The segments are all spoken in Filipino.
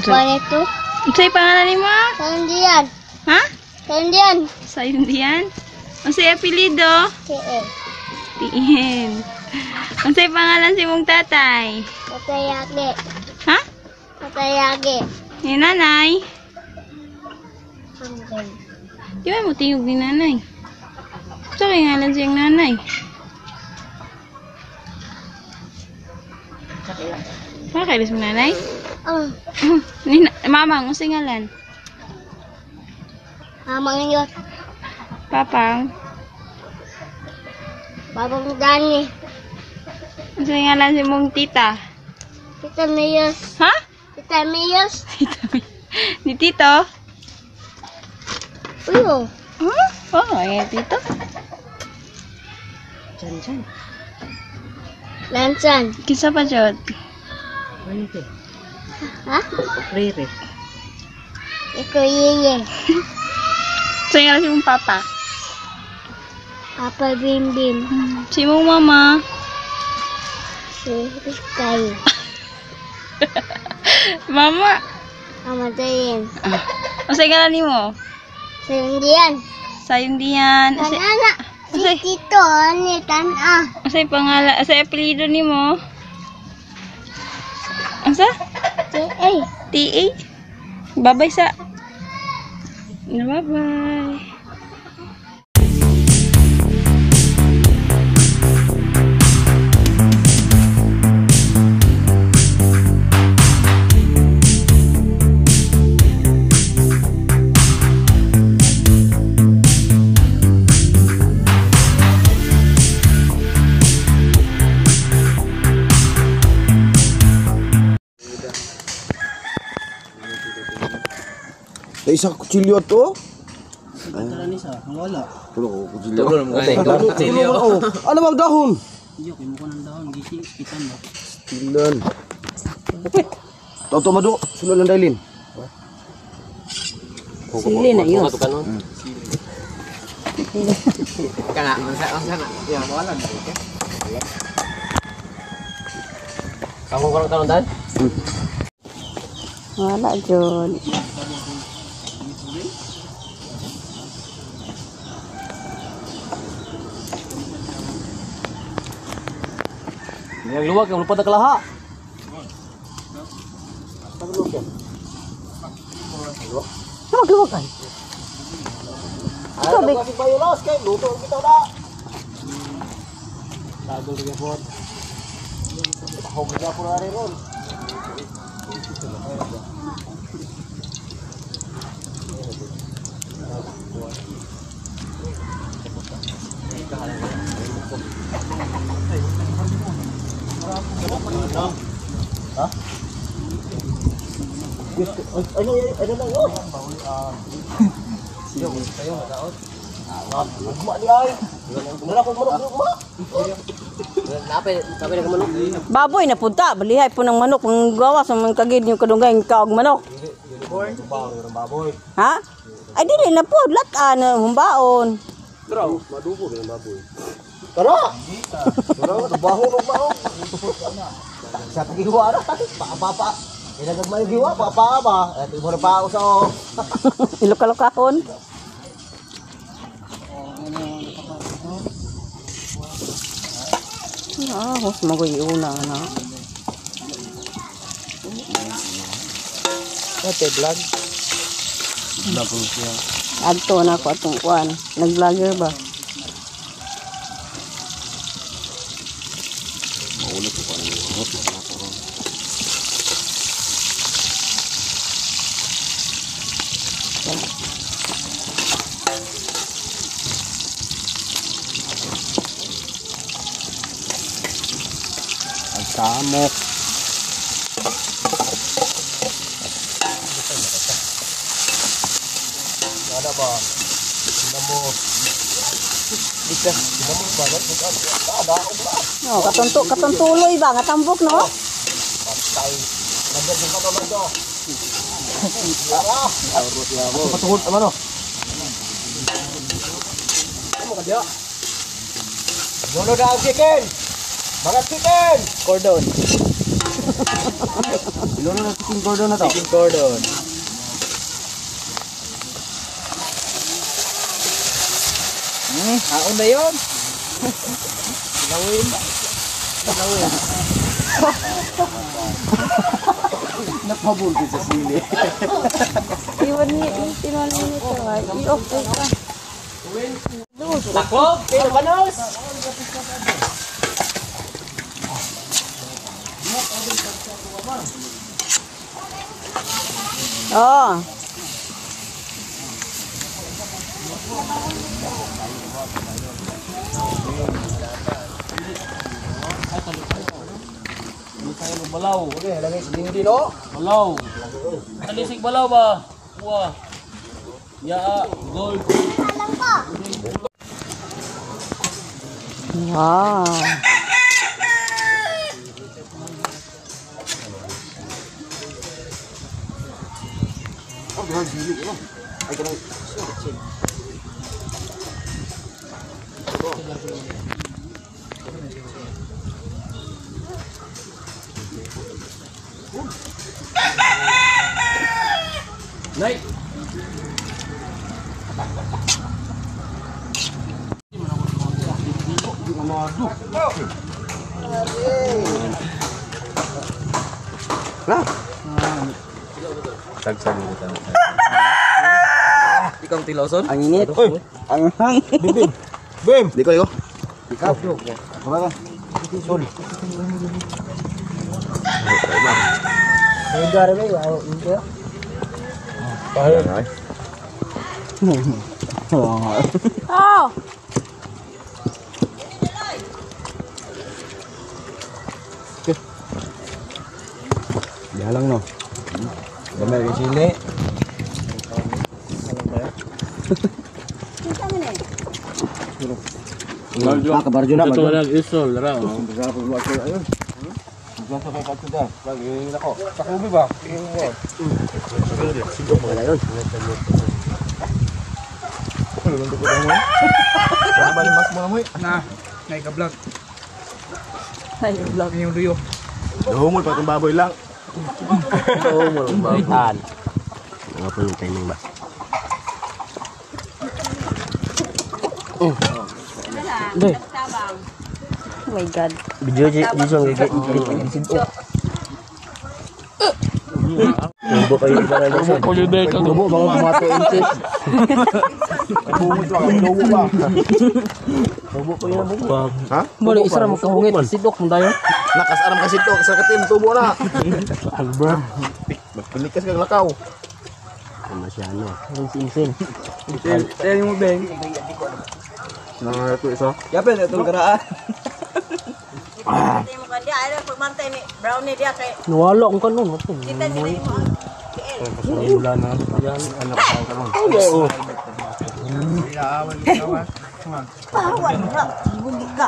Apa itu? Unsay pangalan nimo? Sandian. Ha? Sandian. Sayundian. Unsay apelyido? Cie. Tiin. Unsay pangalan si mong tatay? Katayage. Ha? Katayage. Ni nanay. Hanggang. Di ba mo tingog ni nanay? Sa kay ngalan siyang nanay? Bakit mo nanay? Mamang, unsay ngalan? Mamang yun. Papang. Babang Dani. Unsay ngalan si mong tita? Tita Miyos. Ha? Tita Miyos. Ni tito? Uyo. Huh? Oh, ay tito. Jan. Lansan. Kisa pa jud? Ha? Riri. Iko Yeye. Unsay ngalan si mong papa? Papa Bim Bim. Si mong mama? Si Rizky. Mama. Mama Dayin. Unsay ngalan nimo? Sandian. Sayundian. Tanana. Si Unsay Tito ni Tana. unsay pangalan, unsay apelyido nimo? Unsa? Cie. TA. Babay sa. Bye-bye. Isa kutsilyo to? Tara ni sa, wala. Pulo kutsilyo. Kutsilyo. Ano bang dahon? Iyo, kimo ko ng dahon, gisi, kitan mo. Tilan. Toto madu, sulod ng dailin. Sili na yun. Kana, unsa na. Ya, wala na. Kamu kurang tahun dan? Wala jud. Yang luwag, yang lupa na kalaha. Luwag ay. Sabi kasi bayolas kay luto kita na. Tagol lagi po. Ako mga po na ron. Ha? Ano lang yun? Siyo, kayo madaot. Ugma di ay. Wala ko manok ugma. Napay na manok. Baboy na punta, balihay po ng manok ng gawas ng kagid yung kadungay ng kaog manok. Baboy. Ha? Ay dili na po, lat-an humbaon. Pero madugo ng baboy. Tara. Tara, trabaho ng baho. Sa pagiwa na, papa. Ilagag giwa, papa ba? At ibo na pa ako sa Ilokal-lokahon. Hus magoy una na. Ate vlog. Adto na ko atong kuan. Nag-vlogger ba? Samok. Ada ba? Namo. Bisa, namo banget bukan. Ada ba? No, katuntuloy ba nga tambok no? Patay. Nandiyan yung katolan to. Ara. Patungod ano? Ano ka dia? Dono daw chicken. Bangat chicken. Cordon. Ilan na chicken cordon na to? Chicken cordon. Haon na yun. Gawin. Napabulti sa sili. Iwan niya, iwan niya nito. I-off ko ka. Taklob, pero banos. Oh. Balaw. Okay, lagay sa din oh. Balaw. Alisig balaw ba? Wah. Ya, gold. Wow. Oh, dengan sili ano. Ay kanang Naik. Nah, Tagsa dito tayo. Ikang tilawson? Ang init. Ang hang. Bim. Diko. Ikap. Apa? Sorry. Enggak ada ya, enggak. Oh. Jalan no. Gamay yung sili. Kabarjo na. Ito lang isol ra. Berapa buat saya ayun. Berapa pakai sudah? Lagi nako. Tak ubi ba? Sidok mo na yun. Ano ba ni mas mo na mo? Naik ke vlog. Ay, vlog. Yung Rio. Humol pa itong baboy lang. Humol ang baboy. Mga po yung timing ba? Oh my God. Video ang gigit. Tubo kayo iba na dyan. Tubo baka kumato inches. Tubo ito ang tubo ba? Tubo ko yun ang ha? Boleh isra mo kahungit sidok mo tayo. Nakas aram kasi ito. Sa katim tubo na. Albert. Magpilikas kang lakaw. Masyano. Sing-sing. Tell mo beng. Nah itu isa. Yapin itong garaan. Hindi mo kanya, ano, pagmantay ni brownie dia kay Nawala akong kanon. kita ni mo. Wala na. Yan anak ko karon. Oo. Pawan na, bundi ka.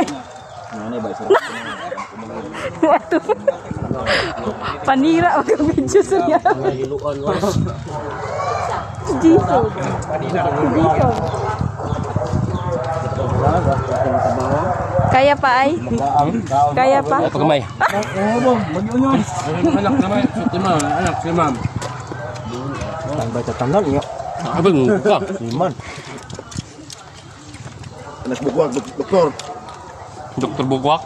Panira ako ang video sa niya. Dito. Dito. Kaya pa ay? Kaya pa? Pagamay. Anak naman, si ma'am, anak si ma'am. Tambah tetanggal ya. Abang ka. Iman. Anak bukuak doktor. Dokter Bugwak.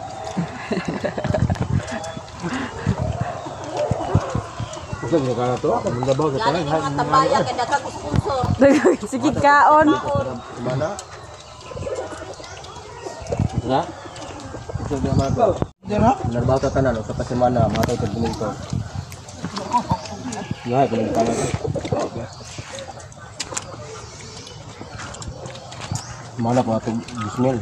Usa ni kana to. Munda ba sa Lalo yung mga tabaya kay dagang sponsor. Sige kaon. mana? Na? Usa dia mana to? Benar ba ta tanan sa pasemana matay ka bunin ko. Ya, bunin ka na. Mana pa to bismil.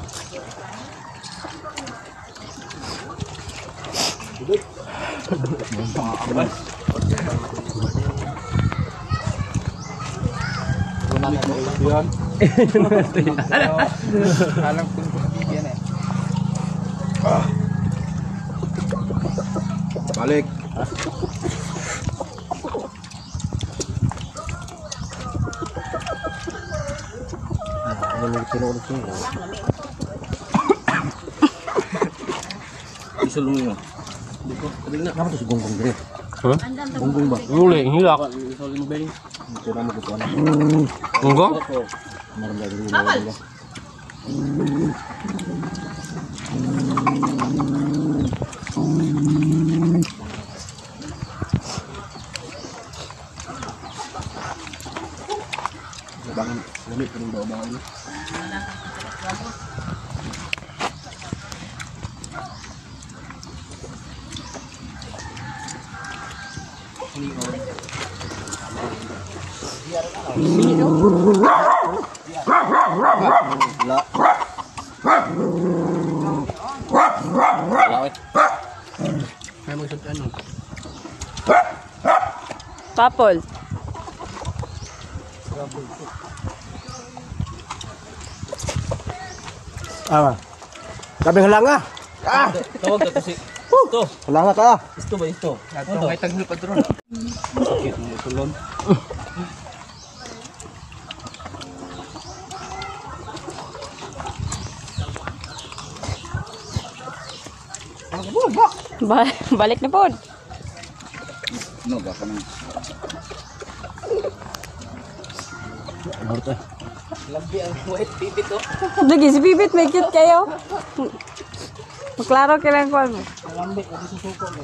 Alam ko yan eh. Balik. Isulong mo. Kenapa tuh si gonggong gede? Hah? Gonggong ba? Uli, hilak. Kira mo ko ano. Enggak? Meron lagi dulu. Bangun lamit pa rin bawa ini. Tapol. Apa? Sabi halanga. Tawag ka kasi. Halanga ka. Isto ba isto? Ito, may tanghal pa doon. Sakit mo tulon. Balik na po. No, baka nang. Labi ang white bibit to. Lagi si Bibit, may cute kayo. Maklaro ka lang kwan mo. Lambi, ako susuko mo.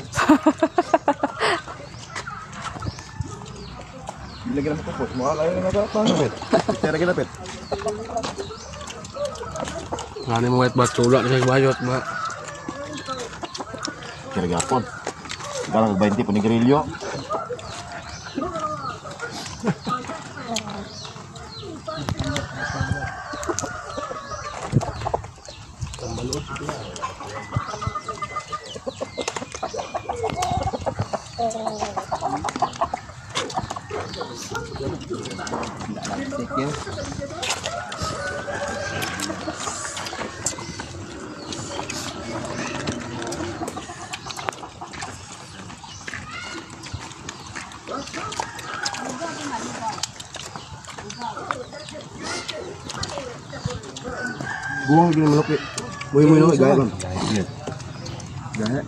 Lagi na ko. Mahal ayo na ka. Pangit. Tira kita pet. Ngani mo wet batula sa bayot ba. Kira gapon. Sekarang 20 panigarilyo. Buang gini meluk ni. Mui no gaya bang. Gaya.